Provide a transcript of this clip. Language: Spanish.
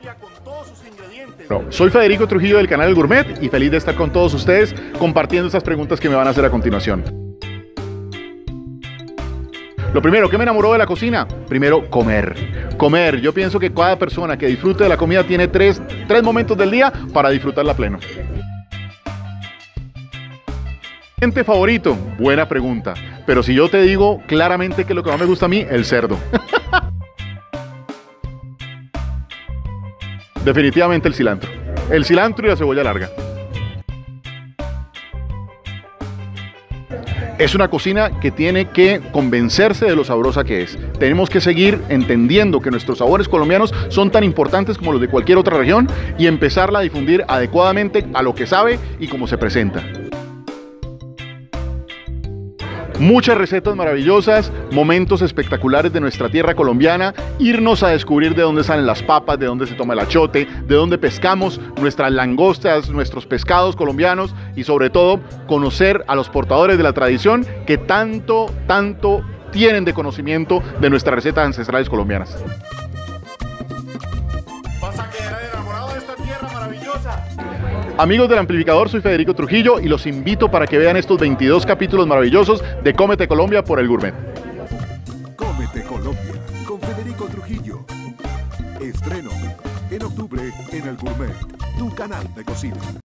No, soy Federico Trujillo del canal El Gourmet y feliz de estar con todos ustedes compartiendo estas preguntas que me van a hacer a continuación. Lo primero, ¿qué me enamoró de la cocina? Primero, comer. Comer. Yo pienso que cada persona que disfrute de la comida tiene tres momentos del día para disfrutarla a pleno. ¿Cliente favorito? Buena pregunta. Pero si yo te digo claramente que lo que más me gusta a mí, el cerdo. Definitivamente el cilantro. El cilantro y la cebolla larga. Es una cocina que tiene que convencerse de lo sabrosa que es. Tenemos que seguir entendiendo que nuestros sabores colombianos son tan importantes como los de cualquier otra región y empezarla a difundir adecuadamente a lo que sabe y cómo se presenta. Muchas recetas maravillosas, momentos espectaculares de nuestra tierra colombiana, irnos a descubrir de dónde salen las papas, de dónde se toma el achote, de dónde pescamos nuestras langostas, nuestros pescados colombianos y sobre todo conocer a los portadores de la tradición que tanto tienen de conocimiento de nuestras recetas ancestrales colombianas. Vas a quedar enamorado de esta tierra maravillosa. Amigos del Amplificador, soy Federico Trujillo y los invito para que vean estos 22 capítulos maravillosos de Cómete Colombia por El Gourmet. Cómete Colombia con Federico Trujillo. Estreno en octubre en El Gourmet, tu canal de cocina.